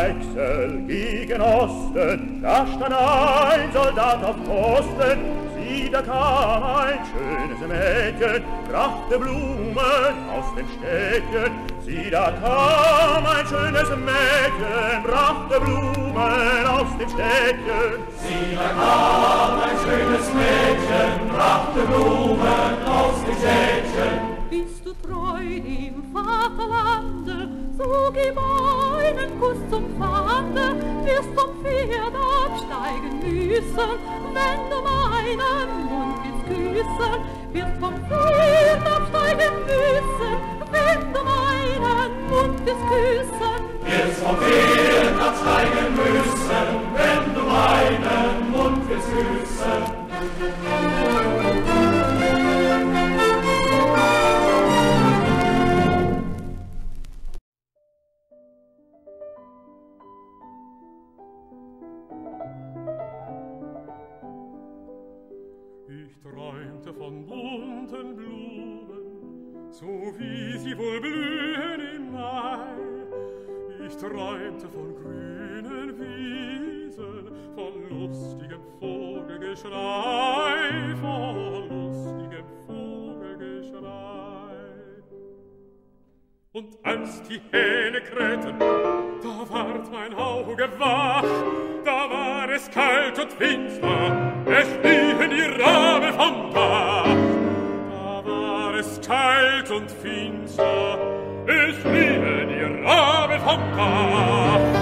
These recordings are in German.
Eichsel gegen Osten, da stand ein Soldat auf Posten. Sieh, da kam ein schönes Mädchen, brachte Blumen aus dem Städtchen. Sieh, da kam ein schönes Mädchen, brachte Blumen aus dem Städtchen. Sieh, da kam ein schönes Mädchen, brachte Blumen aus dem Städtchen. Bist du treu dem Vaterlande, so gib einen Kuss zum Pfande, wirst vom Pferd absteigen müssen, wenn du meinen Mund willst küssen. Wirst vom Pferd absteigen müssen, wenn du meinen Mund willst küssen. Wirst vom Pferd absteigen müssen, wenn du meinen Mund willst küssen. Ich träumte von bunten Blumen, so wie sie wohl blühen im Mai. Ich träumte von grünen Wiesen, von lustigem Vogelgeschrei, von lustigem Vogelgeschrei. Und als die Hähne krähten, da ward mein Auge wach, da war es kalt und finster, es schliefen die Raben vom Dach. Da war es kalt und finster, es schliefen die Raben vom Dach.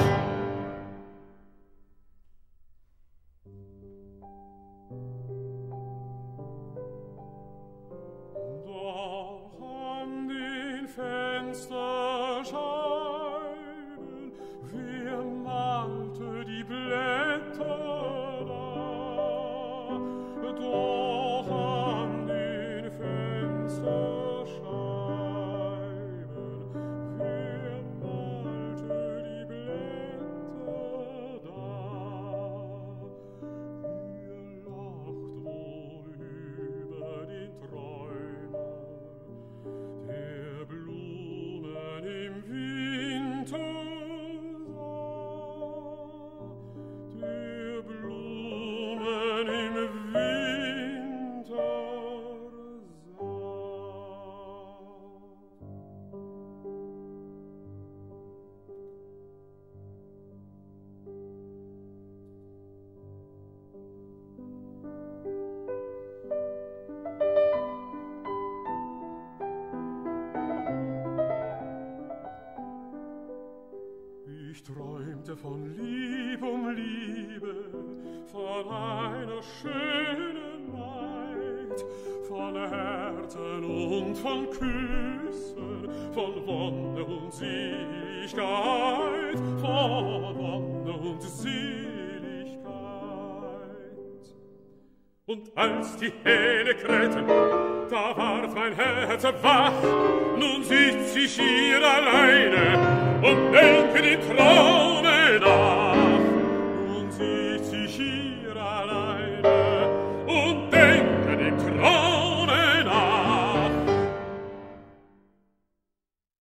Ich träumte von Lieb um Liebe, von einer schönen Maid, von Herzen und von Küssen, von Wonne und Seligkeit, von Wonne und Seligkeit. Und als die Hähne krähten, da ward mein Herz wach, nun sitz ich hier alleine und denke die Traume nach.